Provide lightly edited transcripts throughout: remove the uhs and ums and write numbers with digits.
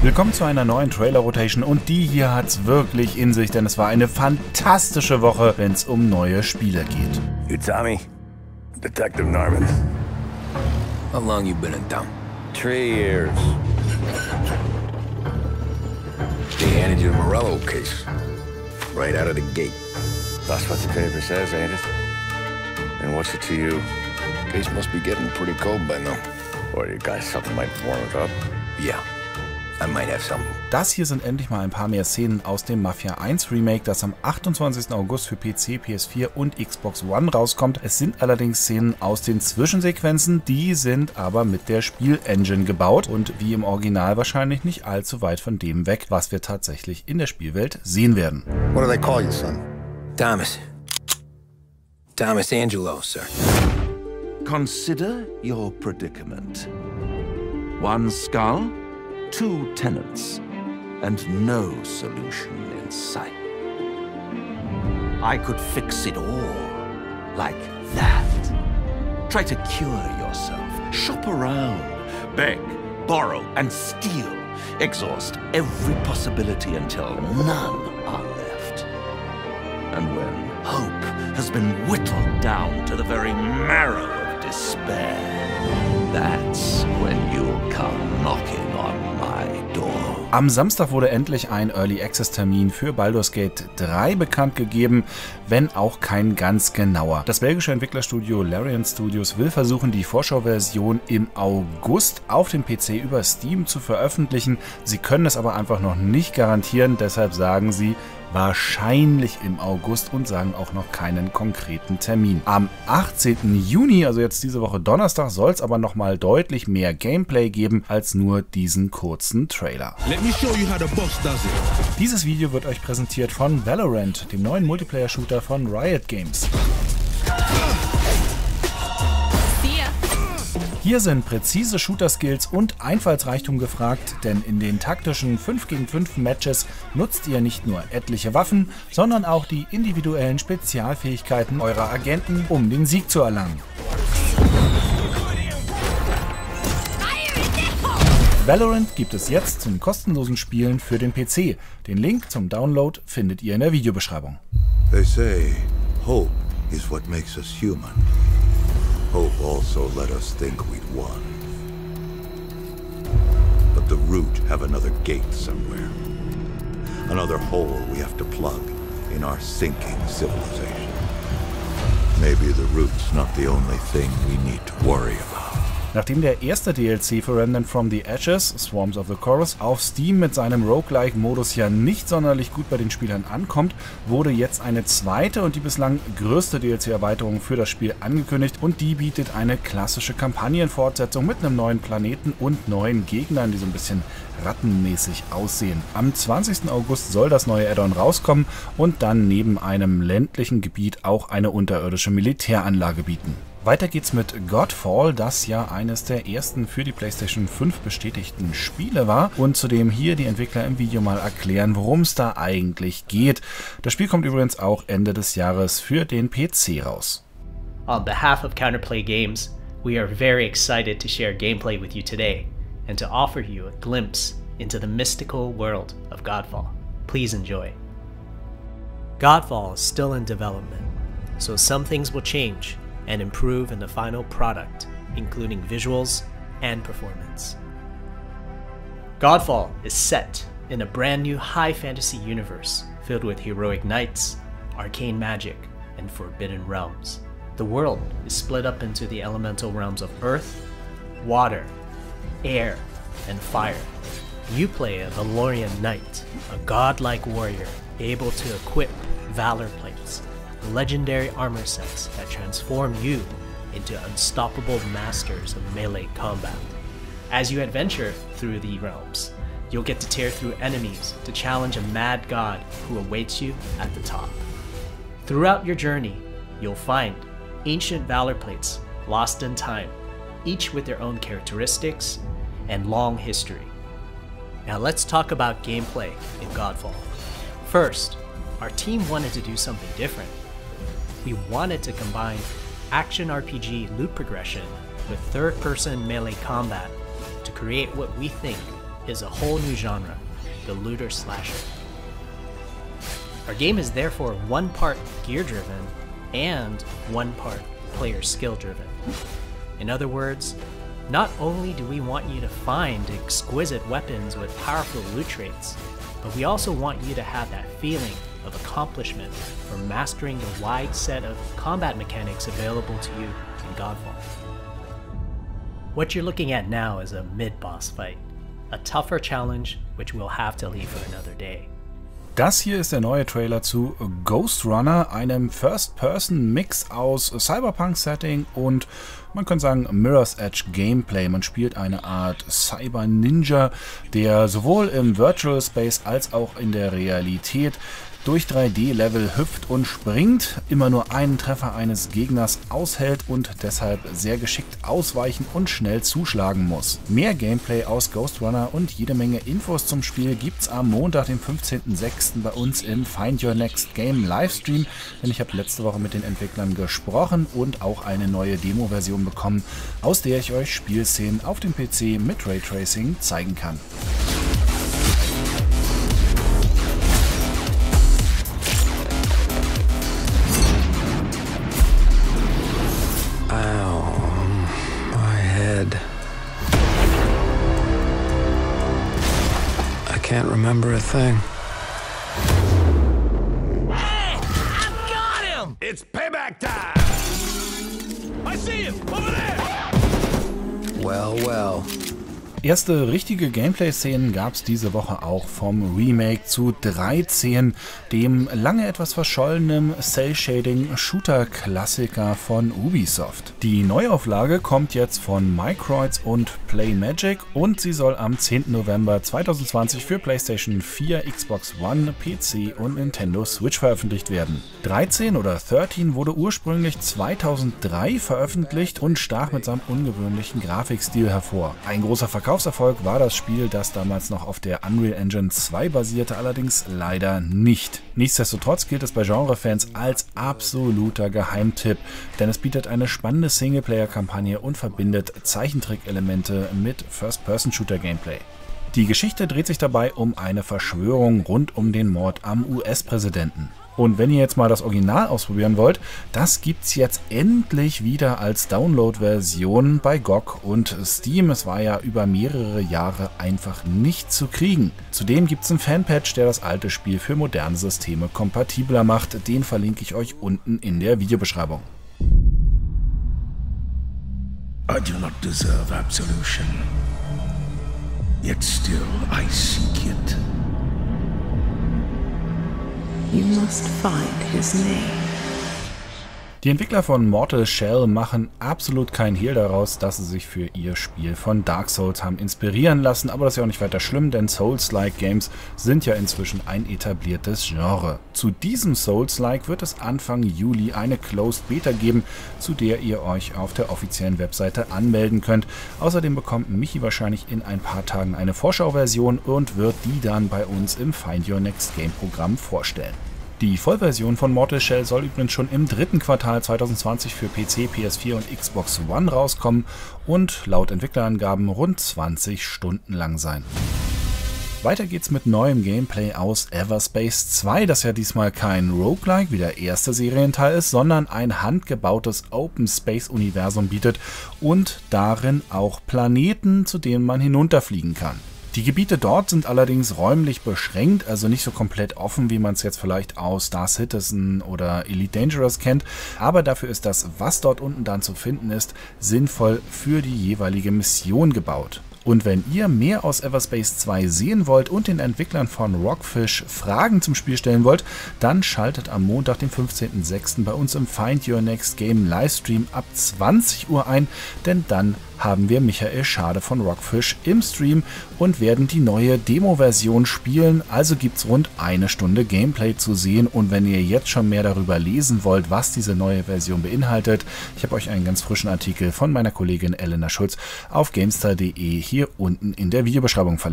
Willkommen zu einer neuen Trailer-Rotation und die hier hat's wirklich in sich, denn es war eine fantastische Woche, wenn es um neue Spiele geht. You Tommy? Detective Norman. How long you been in town? 3 years. They handed you the Morello case. Right out of the gate. That's what the paper says, ain't it? And what's it to you? Case must be getting pretty cold by now. Or you got something might warm it up? Yeah, I might have something. Das hier sind endlich mal ein paar mehr Szenen aus dem Mafia 1 Remake, das am 28. August für PC, PS4 und Xbox One rauskommt. Es sind allerdings Szenen aus den Zwischensequenzen, die sind aber mit der Spielengine gebaut und wie im Original wahrscheinlich nicht allzu weit von dem weg, was wir tatsächlich in der Spielwelt sehen werden. What do they call you, son? Thomas. Thomas Angelo, sir. Consider your predicament. 1 skull, 2 tenants, and no solution in sight. I could fix it all, like that. Try to cure yourself, shop around, beg, borrow, and steal. Exhaust every possibility until none are left. And when hope has been whittled down to the very marrow of despair, that's when you'll come knocking on my door. Am Samstag wurde endlich ein Early Access Termin für Baldur's Gate 3 bekannt gegeben, wenn auch kein ganz genauer. Das belgische Entwicklerstudio Larian Studios will versuchen, die Vorschauversion im August auf dem PC über Steam zu veröffentlichen. Sie können es aber einfach noch nicht garantieren, deshalb sagen sie wahrscheinlich im August und sagen auch noch keinen konkreten Termin. Am 18. Juni, also jetzt diese Woche Donnerstag, soll es aber nochmal deutlich mehr Gameplay geben als nur diesen kurzen Trailer. Dieses Video wird euch präsentiert von Valorant, dem neuen Multiplayer-Shooter von Riot Games. Hier sind präzise Shooter-Skills und Einfallsreichtum gefragt, denn in den taktischen 5 gegen 5 Matches nutzt ihr nicht nur etliche Waffen, sondern auch die individuellen Spezialfähigkeiten eurer Agenten, um den Sieg zu erlangen. Valorant gibt es jetzt zum kostenlosen Spielen für den PC. Den Link zum Download findet ihr in der Videobeschreibung. They say hope is what makes us human. Hope also let us think we'd won. But the root have another gate somewhere. Another hole we have to plug in our sinking civilization. Maybe the root's not the only thing we need to worry about. Nachdem der erste DLC für Remnant from the Ashes, Swarms of the Chorus, auf Steam mit seinem Roguelike-Modus ja nicht sonderlich gut bei den Spielern ankommt, wurde jetzt eine zweite und die bislang größte DLC-Erweiterung für das Spiel angekündigt und die bietet eine klassische Kampagnenfortsetzung mit einem neuen Planeten und neuen Gegnern, die so ein bisschen rattenmäßig aussehen. Am 20. August soll das neue Add-on rauskommen und dann neben einem ländlichen Gebiet auch eine unterirdische Militäranlage bieten. Weiter geht's mit Godfall, das ja eines der ersten für die PlayStation 5 bestätigten Spiele war und zu dem hier die Entwickler im Video mal erklären, worum es da eigentlich geht. Das Spiel kommt übrigens auch Ende des Jahres für den PC raus. On behalf of Counterplay Games, we are very excited to share gameplay with you today and to offer you a glimpse into the mystical world of Godfall. Please enjoy. Godfall is still in development, so some things will change and improve in the final product, including visuals and performance. Godfall is set in a brand new high fantasy universe filled with heroic knights, arcane magic, and forbidden realms. The world is split up into the elemental realms of earth, water, air, and fire. You play a Valorian knight, a godlike warrior able to equip valor plates, legendary armor sets that transform you into unstoppable masters of melee combat. As you adventure through the realms, you'll get to tear through enemies to challenge a mad god who awaits you at the top. Throughout your journey, you'll find ancient valor plates lost in time, each with their own characteristics and long history. Now let's talk about gameplay in Godfall. First, our team wanted to do something different. We wanted to combine action RPG loot progression with third-person melee combat to create what we think is a whole new genre, the looter slasher. Our game is therefore one part gear-driven and one part player skill-driven. In other words, not only do we want you to find exquisite weapons with powerful loot traits, but we also want you to have that feeling of accomplishment from mastering the wide set of combat mechanics available to you in Godfall. What you're looking at now is a mid-boss fight, a tougher challenge which we'll have to leave for another day. Das hier ist der neue Trailer zu Ghost Runner, einem First-Person-Mix aus Cyberpunk-Setting und man könnte sagen Mirror's Edge Gameplay. Man spielt eine Art Cyber-Ninja, der sowohl im Virtual Space als auch in der Realität durch 3D-Level hüpft und springt, immer nur einen Treffer eines Gegners aushält und deshalb sehr geschickt ausweichen und schnell zuschlagen muss. Mehr Gameplay aus Ghost Runner und jede Menge Infos zum Spiel gibt's am Montag, dem 15.06. bei uns im Find Your Next Game Livestream, denn ich habe letzte Woche mit den Entwicklern gesprochen und auch eine neue Demo-Version bekommen, aus der ich euch Spielszenen auf dem PC mit Raytracing zeigen kann. I can't remember a thing. Hey! I've got him! It's payback time! I see him! Over there! Well, well. Erste richtige Gameplay-Szenen gab es diese Woche auch vom Remake zu 13, dem lange etwas verschollenen Cell-Shading-Shooter-Klassiker von Ubisoft. Die Neuauflage kommt jetzt von Microids und Playmagic und sie soll am 10. November 2020 für PlayStation 4, Xbox One, PC und Nintendo Switch veröffentlicht werden. 13 oder 13 wurde ursprünglich 2003 veröffentlicht und stach mit seinem ungewöhnlichen Grafikstil hervor. Ein großer Verkaufserfolg war das Spiel, das damals noch auf der Unreal Engine 2 basierte, allerdings leider nicht. Nichtsdestotrotz gilt es bei Genrefans als absoluter Geheimtipp, denn es bietet eine spannende Singleplayer-Kampagne und verbindet Zeichentrick-Elemente mit First-Person-Shooter-Gameplay. Die Geschichte dreht sich dabei um eine Verschwörung rund um den Mord am US-Präsidenten. Und wenn ihr jetzt mal das Original ausprobieren wollt, das gibt's jetzt endlich wieder als Download-Version bei GOG und Steam. Es war ja über mehrere Jahre einfach nicht zu kriegen. Zudem gibt's einen Fanpatch, der das alte Spiel für moderne Systeme kompatibler macht. Den verlinke ich euch unten in der Videobeschreibung. I do not deserve absolution. Yet still I seek it. You must find his name. Die Entwickler von Mortal Shell machen absolut kein Hehl daraus, dass sie sich für ihr Spiel von Dark Souls haben inspirieren lassen, aber das ist ja auch nicht weiter schlimm, denn Souls-like Games sind ja inzwischen ein etabliertes Genre. Zu diesem Souls-like wird es Anfang Juli eine Closed Beta geben, zu der ihr euch auf der offiziellen Webseite anmelden könnt. Außerdem bekommt Michi wahrscheinlich in ein paar Tagen eine Vorschauversion und wird die dann bei uns im Find Your Next Game Programm vorstellen. Die Vollversion von Mortal Shell soll übrigens schon im 3. Quartal 2020 für PC, PS4 und Xbox One rauskommen und laut Entwicklerangaben rund 20 Stunden lang sein. Weiter geht's mit neuem Gameplay aus Everspace 2, das ja diesmal kein Roguelike wie der erste Serienteil ist, sondern ein handgebautes Open-Space-Universum bietet und darin auch Planeten, zu denen man hinunterfliegen kann. Die Gebiete dort sind allerdings räumlich beschränkt, also nicht so komplett offen, wie man es jetzt vielleicht aus Star Citizen oder Elite Dangerous kennt, aber dafür ist das, was dort unten dann zu finden ist, sinnvoll für die jeweilige Mission gebaut. Und wenn ihr mehr aus Everspace 2 sehen wollt und den Entwicklern von Rockfish Fragen zum Spiel stellen wollt, dann schaltet am Montag, den 15.06. bei uns im Find Your Next Game Livestream ab 20 Uhr ein, denn dann haben wir Michael Schade von Rockfish im Stream und werden die neue Demo-Version spielen, also gibt's rund eine Stunde Gameplay zu sehen und wenn ihr jetzt schon mehr darüber lesen wollt, was diese neue Version beinhaltet, ich habe euch einen ganz frischen Artikel von meiner Kollegin Elena Schulz auf gamestar.de hier unten in der Videobeschreibung verlinkt.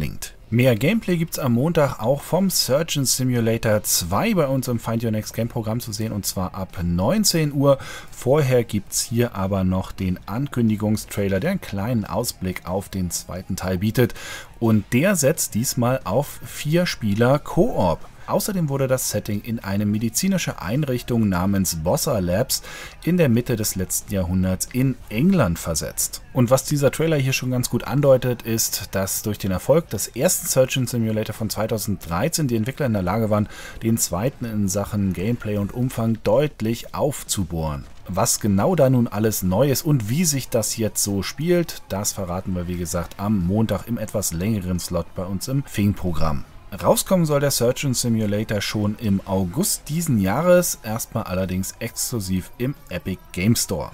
Mehr Gameplay gibt's am Montag auch vom Surgeon Simulator 2 bei uns im Find Your Next Game Programm zu sehen, und zwar ab 19 Uhr. Vorher gibt's hier aber noch den Ankündigungstrailer, der einen kleinen Ausblick auf den zweiten Teil bietet, und der setzt diesmal auf 4 Spieler Koop. Außerdem wurde das Setting in eine medizinische Einrichtung namens Bossa Labs in der Mitte des letzten Jahrhunderts in England versetzt. Und was dieser Trailer hier schon ganz gut andeutet, ist, dass durch den Erfolg des ersten Surgeon Simulator von 2013 die Entwickler in der Lage waren, den zweiten in Sachen Gameplay und Umfang deutlich aufzubohren. Was genau da nun alles neu ist und wie sich das jetzt so spielt, das verraten wir wie gesagt am Montag im etwas längeren Slot bei uns im Fing-Programm. Rauskommen soll der Surgeon Simulator schon im August diesen Jahres, erstmal allerdings exklusiv im Epic Game Store.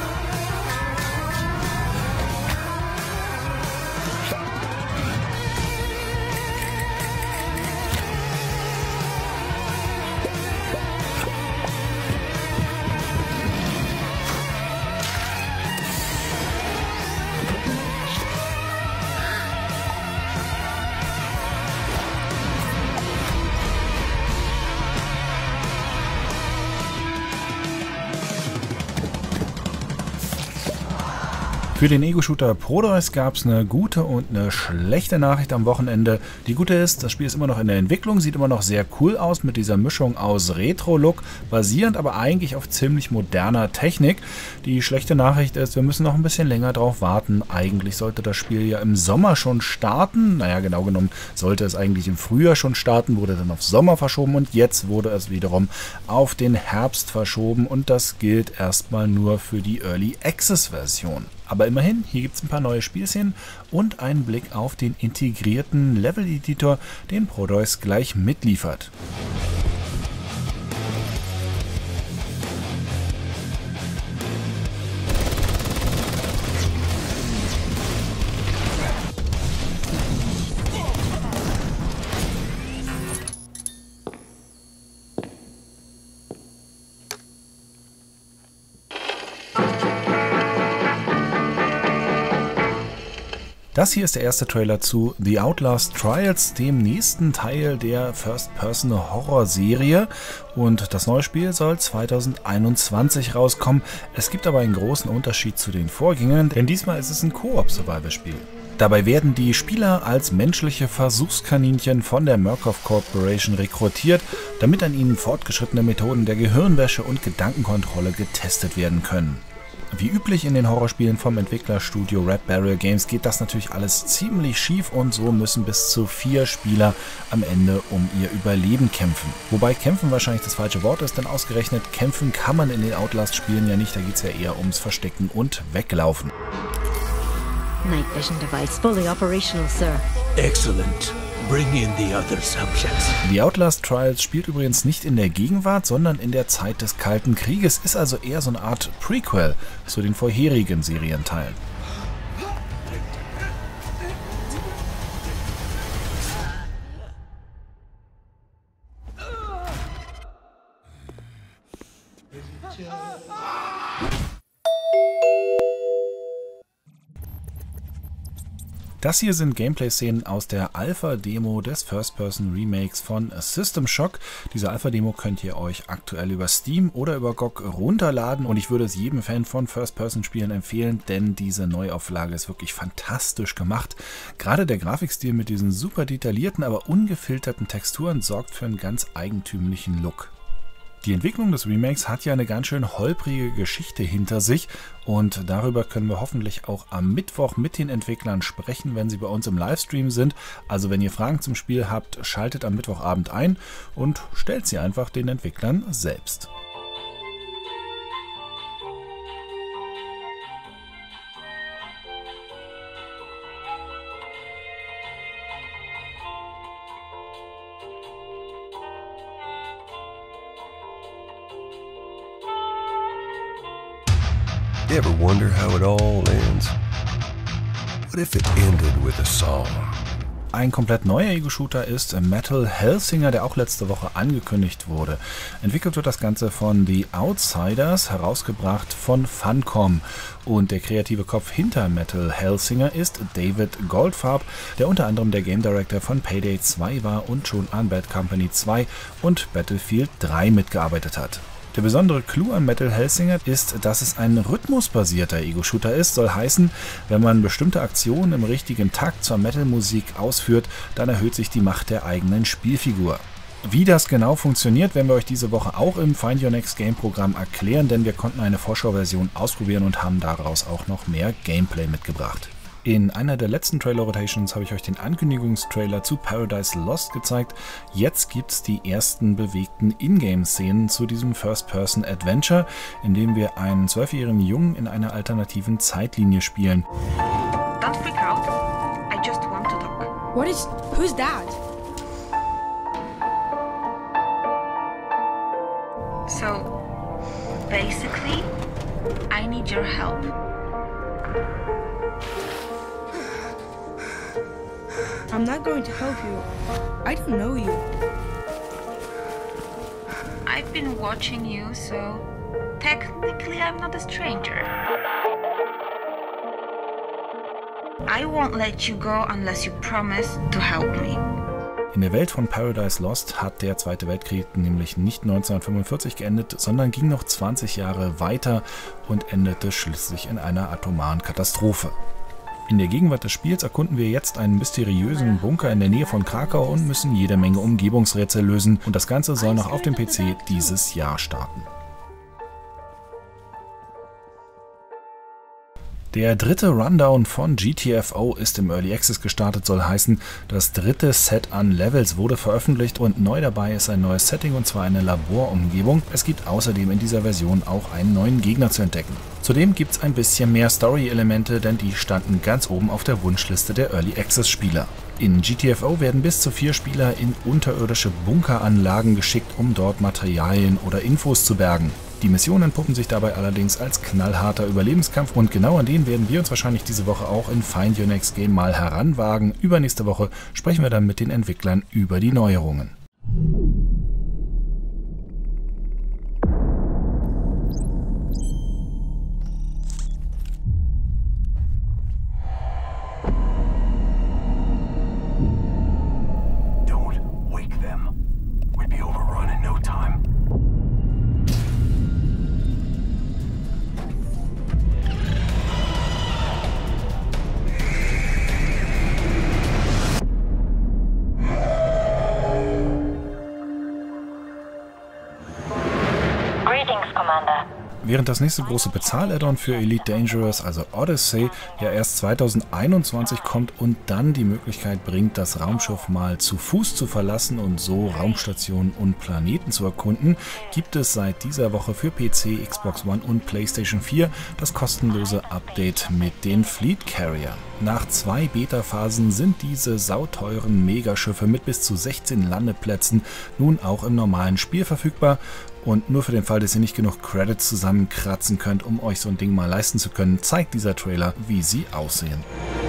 Für den Ego-Shooter Prodeus gab es eine gute und eine schlechte Nachricht am Wochenende. Die gute ist, das Spiel ist immer noch in der Entwicklung, sieht immer noch sehr cool aus mit dieser Mischung aus Retro-Look, basierend aber eigentlich auf ziemlich moderner Technik. Die schlechte Nachricht ist, wir müssen noch ein bisschen länger drauf warten. Eigentlich sollte das Spiel ja im Sommer schon starten. Naja, genau genommen sollte es eigentlich im Frühjahr schon starten, wurde dann auf Sommer verschoben und jetzt wurde es wiederum auf den Herbst verschoben, und das gilt erstmal nur für die Early Access Version. Aber immerhin, hier gibt es ein paar neue Spielszenen und einen Blick auf den integrierten Level-Editor, den Prodeus gleich mitliefert. Das hier ist der erste Trailer zu The Outlast Trials, dem nächsten Teil der First-Person-Horror-Serie, und das neue Spiel soll 2021 rauskommen. Es gibt aber einen großen Unterschied zu den Vorgängern, denn diesmal ist es ein Koop-Survival-Spiel. Dabei werden die Spieler als menschliche Versuchskaninchen von der Murkoff Corporation rekrutiert, damit an ihnen fortgeschrittene Methoden der Gehirnwäsche und Gedankenkontrolle getestet werden können. Wie üblich in den Horrorspielen vom Entwicklerstudio Red Barrel Games geht das natürlich alles ziemlich schief, und so müssen bis zu 4 Spieler am Ende um ihr Überleben kämpfen. Wobei kämpfen wahrscheinlich das falsche Wort ist, denn ausgerechnet kämpfen kann man in den Outlast-Spielen ja nicht, da geht es ja eher ums Verstecken und Weglaufen. Night vision device fully operational, sir. Excellent. Bring in the other subjects. The Outlast Trials spielt übrigens nicht in der Gegenwart, sondern in der Zeit des Kalten Krieges, ist also eher so eine Art Prequel zu den vorherigen Serienteilen. Das hier sind Gameplay-Szenen aus der Alpha-Demo des First-Person-Remakes von System Shock. Diese Alpha-Demo könnt ihr euch aktuell über Steam oder über GOG runterladen, und ich würde es jedem Fan von First-Person-Spielen empfehlen, denn diese Neuauflage ist wirklich fantastisch gemacht. Gerade der Grafikstil mit diesen super detaillierten, aber ungefilterten Texturen sorgt für einen ganz eigentümlichen Look. Die Entwicklung des Remakes hat ja eine ganz schön holprige Geschichte hinter sich, und darüber können wir hoffentlich auch am Mittwoch mit den Entwicklern sprechen, wenn sie bei uns im Livestream sind. Also wenn ihr Fragen zum Spiel habt, schaltet am Mittwochabend ein und stellt sie einfach den Entwicklern selbst. You ever wonder how it all ends? What if it ended with a song? Ein komplett neuer Ego-Shooter ist Metal Hellsinger, der auch letzte Woche angekündigt wurde. Entwickelt wird das Ganze von The Outsiders, herausgebracht von Funcom. Und der kreative Kopf hinter Metal Hellsinger ist David Goldfarb, der unter anderem der Game Director von Payday 2 war und schon an Bad Company 2 und Battlefield 3 mitgearbeitet hat. Der besondere Clou an Metal Hellsinger ist, dass es ein rhythmusbasierter Ego-Shooter ist. Soll heißen, wenn man bestimmte Aktionen im richtigen Takt zur Metal-Musik ausführt, dann erhöht sich die Macht der eigenen Spielfigur. Wie das genau funktioniert, werden wir euch diese Woche auch im Find Your Next Game Programm erklären, denn wir konnten eine Vorschauversion ausprobieren und haben daraus auch noch mehr Gameplay mitgebracht. In einer der letzten Trailer-Rotations habe ich euch den Ankündigungstrailer zu Paradise Lost gezeigt. Jetzt gibt es die ersten bewegten Ingame-Szenen zu diesem First-Person-Adventure, in dem wir einen 12-jährigen Jungen in einer alternativen Zeitlinie spielen. Don't freak out. I just want to talk. Who's that? So, basically, I need your help. I'm not going to help you. I don't know you. I've been watching you, so technically I'm not a stranger. I won't let you go unless you promise to help me. In der Welt von Paradise Lost hat der Zweite Weltkrieg nämlich nicht 1945 geendet, sondern ging noch 20 Jahre weiter und endete schließlich in einer atomaren Katastrophe. In der Gegenwart des Spiels erkunden wir jetzt einen mysteriösen Bunker in der Nähe von Krakau und müssen jede Menge Umgebungsrätsel lösen. Und das Ganze soll noch auf dem PC dieses Jahr starten. Der dritte Rundown von GTFO ist im Early Access gestartet, soll heißen, das dritte Set an Levels wurde veröffentlicht und neu dabei ist ein neues Setting und zwar eine Laborumgebung. Es gibt außerdem in dieser Version auch einen neuen Gegner zu entdecken. Zudem gibt es ein bisschen mehr Story-Elemente, denn die standen ganz oben auf der Wunschliste der Early Access Spieler. In GTFO werden bis zu 4 Spieler in unterirdische Bunkeranlagen geschickt, um dort Materialien oder Infos zu bergen. Die Missionen entpuppen sich dabei allerdings als knallharter Überlebenskampf und genau an den werden wir uns wahrscheinlich diese Woche auch in Find Your Next Game mal heranwagen. Übernächste Woche sprechen wir dann mit den Entwicklern über die Neuerungen. Während das nächste große Bezahl-Add-on für Elite Dangerous, also Odyssey, ja erst 2021 kommt und dann die Möglichkeit bringt, das Raumschiff mal zu Fuß zu verlassen und so Raumstationen und Planeten zu erkunden, gibt es seit dieser Woche für PC, Xbox One und PlayStation 4 das kostenlose Update mit den Fleet Carrier. Nach 2 Beta-Phasen sind diese sauteuren Megaschiffe mit bis zu 16 Landeplätzen nun auch im normalen Spiel verfügbar. Und nur für den Fall, dass ihr nicht genug Credits zusammenkratzen könnt, um euch so ein Ding mal leisten zu können, zeigt dieser Trailer, wie sie aussehen.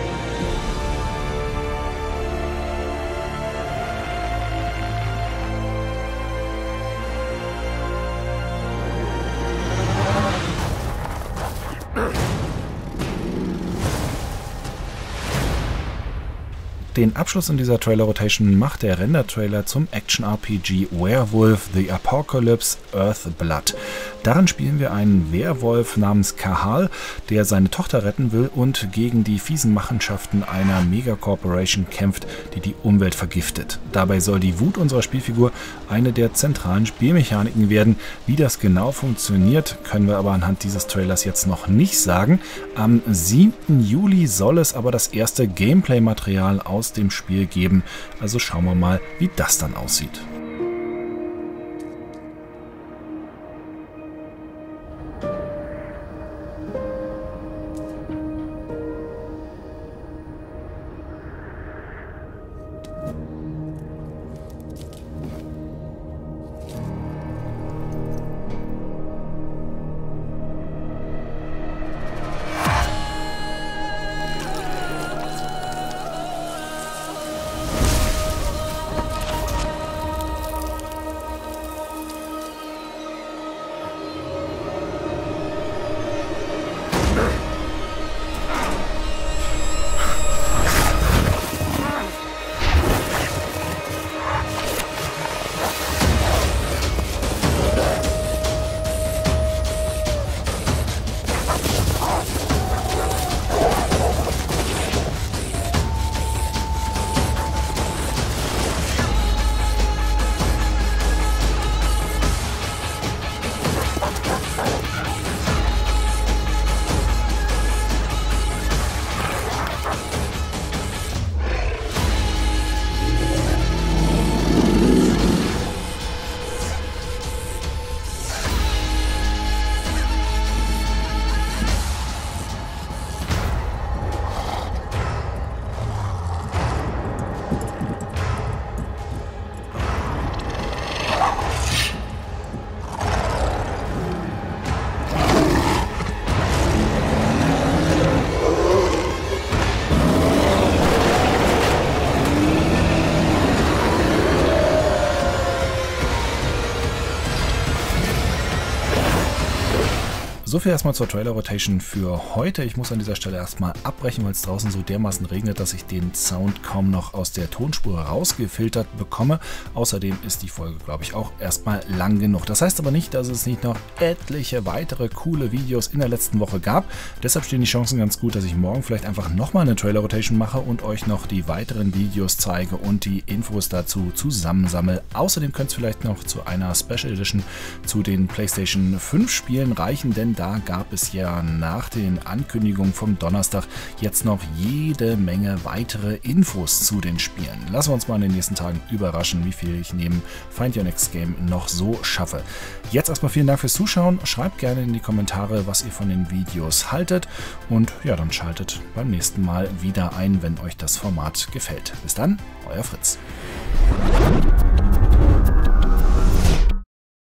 Den Abschluss in dieser Trailer-Rotation macht der Render-Trailer zum Action-RPG Werewolf The Apocalypse Earthblood. Darin spielen wir einen Werwolf namens Kahal, der seine Tochter retten will und gegen die fiesen Machenschaften einer Megacorporation kämpft, die die Umwelt vergiftet. Dabei soll die Wut unserer Spielfigur eine der zentralen Spielmechaniken werden. Wie das genau funktioniert, können wir aber anhand dieses Trailers jetzt noch nicht sagen. Am 7. Juli soll es aber das erste Gameplay-Material aus dem Spiel geben. Also schauen wir mal, wie das dann aussieht. So viel erstmal zur Trailer Rotation für heute. Ich muss an dieser Stelle erstmal abbrechen, weil es draußen so dermaßen regnet, dass ich den Sound kaum noch aus der Tonspur rausgefiltert bekomme. Außerdem ist die Folge, glaube ich, auch erstmal lang genug. Das heißt aber nicht, dass es nicht noch etliche weitere coole Videos in der letzten Woche gab. Deshalb stehen die Chancen ganz gut, dass ich morgen vielleicht einfach nochmal eine Trailer Rotation mache und euch noch die weiteren Videos zeige und die Infos dazu zusammensammle. Außerdem könnte es vielleicht noch zu einer Special Edition zu den PlayStation 5 Spielen reichen, denn da gab es ja nach den Ankündigungen vom Donnerstag jetzt noch jede Menge weitere Infos zu den Spielen. Lassen wir uns mal in den nächsten Tagen überraschen, wie viel ich neben Find Your Next Game noch so schaffe. Jetzt erstmal vielen Dank fürs Zuschauen. Schreibt gerne in die Kommentare, was ihr von den Videos haltet und ja, dann schaltet beim nächsten Mal wieder ein, wenn euch das Format gefällt. Bis dann, euer Fritz.